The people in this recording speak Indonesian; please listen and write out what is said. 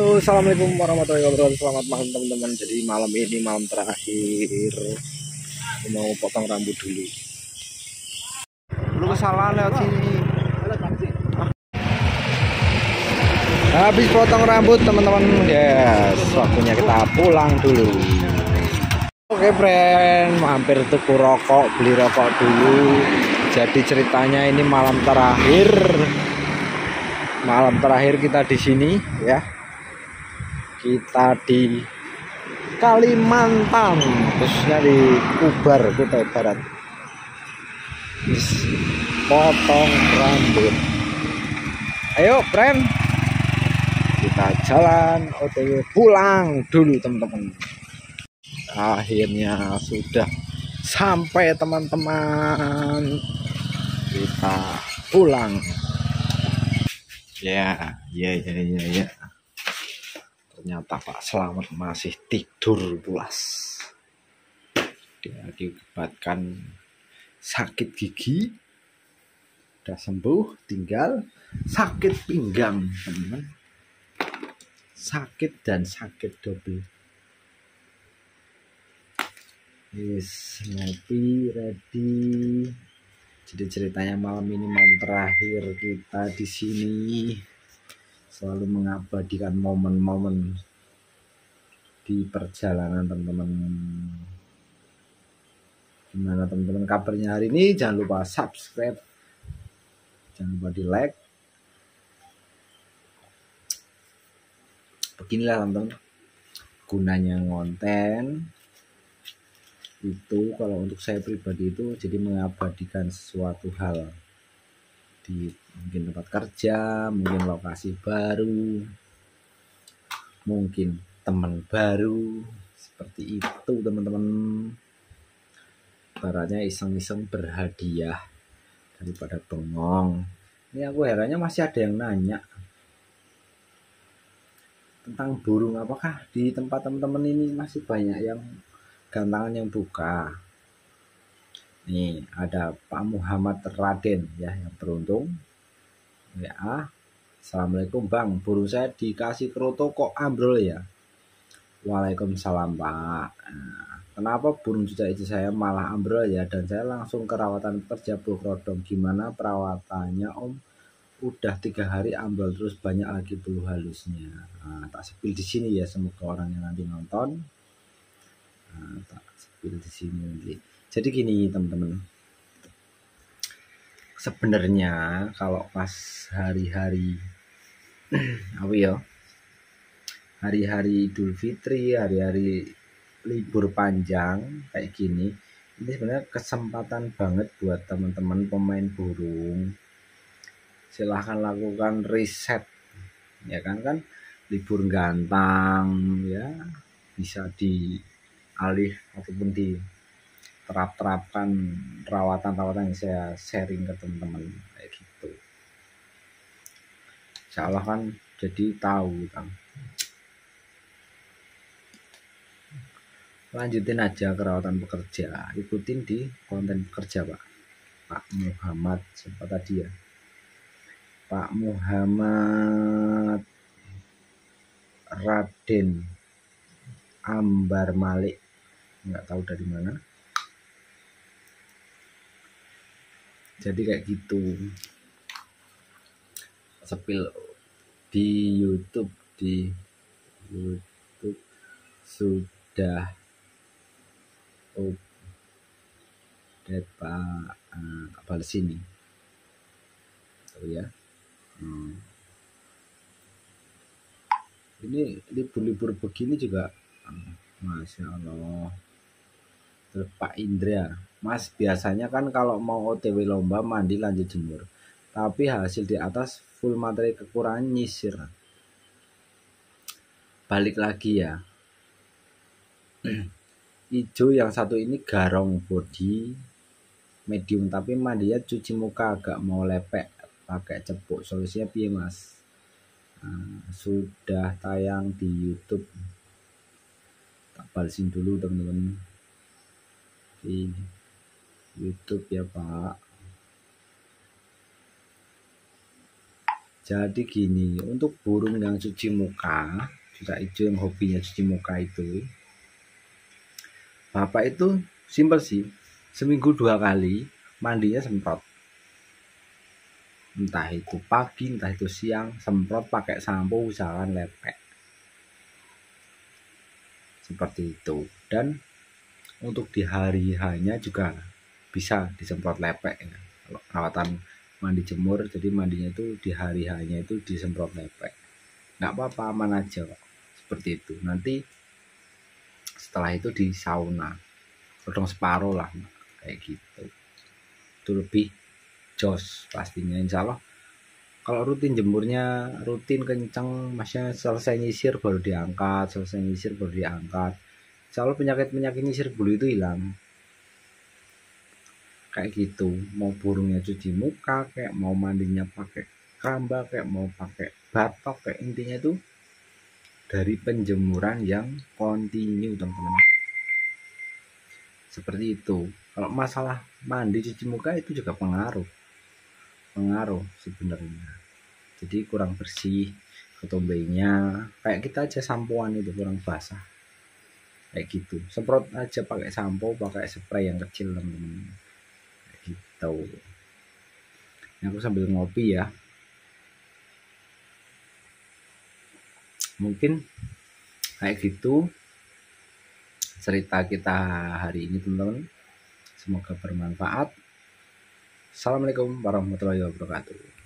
Halo, assalamualaikum warahmatullahi wabarakatuh. Selamat malam teman-teman. Jadi malam ini malam terakhir, mau potong rambut dulu. Lu kesalahan lewat sini. Habis potong rambut teman-teman, yes, waktunya kita pulang dulu. Oke friend, mampir tuku rokok, beli rokok dulu. Jadi ceritanya ini malam terakhir kita di sini ya. Kita di Kalimantan, khususnya di Kubar, Kutai Barat. Potong rambut. Ayo friend, kita jalan OTW pulang dulu teman-teman. Akhirnya sudah sampai teman-teman, kita pulang ya. Ternyata Pak Slamet masih tidur pulas. Dia diakibatkan sakit gigi, udah sembuh, tinggal sakit pinggang teman-teman. Sakit dan sakit double. Yes, ngopi ready. Jadi ceritanya malam ini malam terakhir kita di sini. Selalu mengabadikan momen-momen di perjalanan teman-teman. Gimana teman-teman kabarnya hari ini? Jangan lupa subscribe, jangan lupa di like. Beginilah teman-teman gunanya ngonten itu. Kalau untuk saya pribadi itu jadi mengabadikan sesuatu hal di mungkin tempat kerja, mungkin lokasi baru, mungkin teman baru, seperti itu teman-teman. Ibaratnya iseng-iseng berhadiah daripada bengong. Ini aku herannya masih ada yang nanya tentang burung, apakah di tempat teman-teman ini masih banyak yang gantangan yang buka. Nih ada Pak Muhammad Raden ya, yang beruntung ya. Assalamualaikum bang, burung saya dikasih kroto kok ambrol ya. Waalaikumsalam pak. Nah, kenapa burung cucak itu saya malah ambrol ya, dan saya langsung ke rawatan pekerja Blok Rodong. Gimana perawatannya om? Udah 3 hari ambrol terus, banyak lagi bulu halusnya. Nah, tak sepil di sini ya, semoga orang yang nanti nonton. Nah, tak sepil di sini nanti. Jadi gini teman-teman, sebenarnya kalau pas hari-hari apa ya, hari-hari Idul Fitri, hari-hari libur panjang kayak gini, ini sebenarnya kesempatan banget buat teman-teman pemain burung. Silahkan lakukan riset ya kan libur gantang ya, bisa dialih ataupun diterapkan rawatan-rawatan yang saya sharing ke teman-teman kayak gitu. Insya Allah kan jadi tahu kan. Lanjutin aja kerawatan pekerja, ikutin di konten pekerja Pak Muhammad, siapa tadi ya, Pak Muhammad Raden Ambar Malik, nggak tahu dari mana. Jadi kayak gitu, sepil di YouTube sudah Pak balas sini oh ya. Ini libur-libur begini juga Masya Allah. Terus Pak Indra, Mas biasanya kan kalau mau OTW lomba mandi lanjut jemur, tapi hasil di atas full materi kekurangan nyisir. Balik lagi ya, hijau yang satu ini garong body medium, tapi mandinya cuci muka agak mau lepek pakai cepuk. Solusinya piye mas? Sudah tayang di YouTube, tak balesin dulu teman-teman di YouTube ya pak. Jadi gini, untuk burung yang cuci muka, sudah hijau yang hobinya cuci muka itu, bapak itu simpel sih, seminggu 2 kali mandinya semprot. Entah itu pagi, entah itu siang, semprot pakai sampo, usahakan lepek. Seperti itu. Dan untuk di hari hanya juga bisa disemprot lepek ya. Kalau perawatan mandi jemur, jadi mandinya itu di hari hanya itu disemprot lepek. Nggak apa-apa, aman aja kok. Seperti itu. Nanti setelah itu di sauna, potong separuh lah, kayak gitu. Itu lebih jos pastinya, insya Allah. Kalau rutin jemurnya rutin kenceng, maksudnya selesai nyisir baru diangkat, selesai nyisir baru diangkat, insya Allah penyakit nyisir bulu itu hilang. Kayak gitu, mau burungnya cuci muka, kayak mau mandinya pakai kamba, kayak mau pakai batok, kayak intinya itu dari penjemuran yang kontinu teman-teman. Seperti itu. Kalau masalah mandi cuci muka itu juga pengaruh sebenarnya. Jadi kurang bersih ketombenya, kayak kita aja sampoan itu kurang basah. Kayak gitu. Semprot aja pakai sampo, pakai spray yang kecil teman-teman. Kayak gitu. Ini aku sambil ngopi ya. Mungkin kayak gitu cerita kita hari ini teman-teman. Semoga bermanfaat. Assalamualaikum warahmatullahi wabarakatuh.